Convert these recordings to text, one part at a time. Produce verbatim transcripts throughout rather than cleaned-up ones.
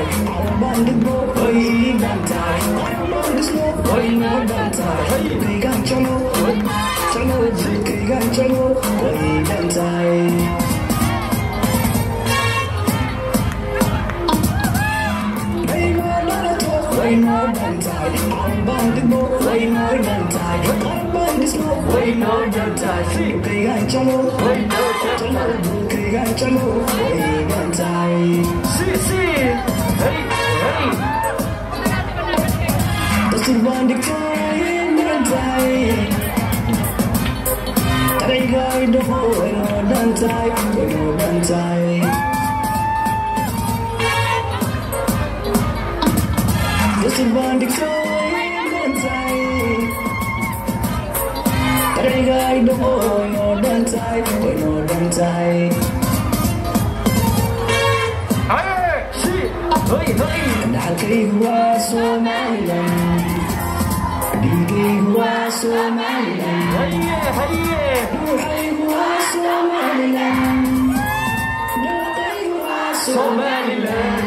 Dhuuxaygu waa Somaliland, dhiigaygu waa Somaliland. Dhuuxaygu waa Somaliland, dhuuxaygu waa Somaliland.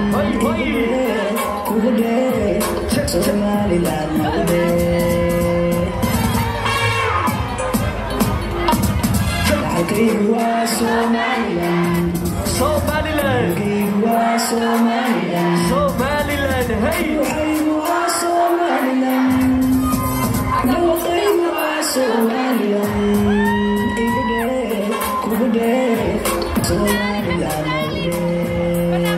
Kugu dheer Somaliland, kugu dheer. Dhuuxaygu waa Somaliland, Somaliland, Somaliland, Somaliland, hey. Dhuuxaygu waa Somaliland, dhuuxaygu waa Somaliland. Igu dheer, kugu dheer, Somaliland, kugu dheer.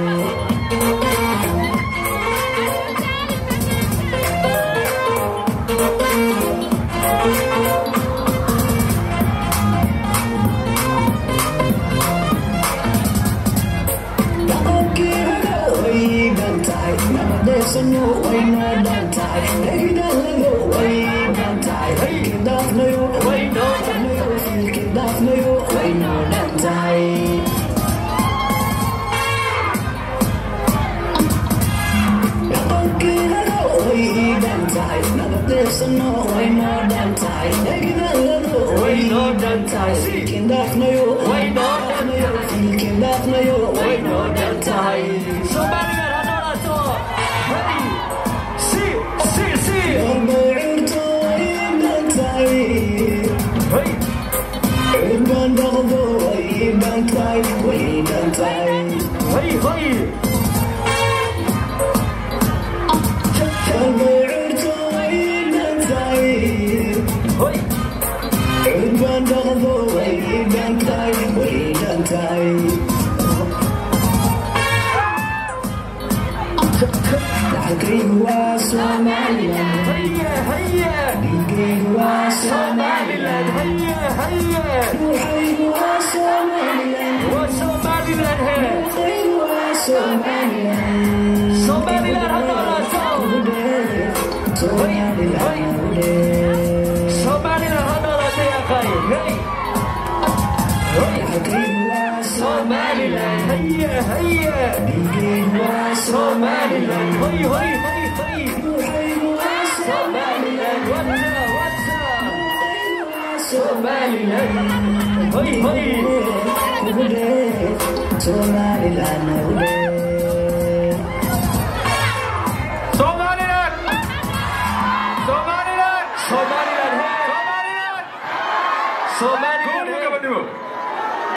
Sano way no dantai, hey dalago way dantai, hey dafno yo way no dafno, silke dafno yo way no dantai. Yakoke halo way dantai, nabate sano way no dantai, hey dalago way no dantai, silke dafno yo way no dafno, silke dafno yo way no dantai. Somaliland. Dhuuxaygu waa Somaliland, dhiigaygu waa Somaliland, Dhuuxaygu waa Somaliland, Somaliland, Dhuuxaygu waa Somaliland. Somaliland, hadalaso. Kugu dheer Somaliland, kugu dheer. Somaliland, hadalaso yaqay, hey. Dhuuxaygu waa Somaliland, hey, hey. dhiigaygu waa Somaliland, hey, hey, hey, hey. Dhuuxaygu waa Somaliland, what's up, what's up? Somaliland, hey, hey. kugu dheer Somaliland, kugu dheer. Somaliland, Somaliland, Somaliland, hey. Somaliland, Somaliland, hey.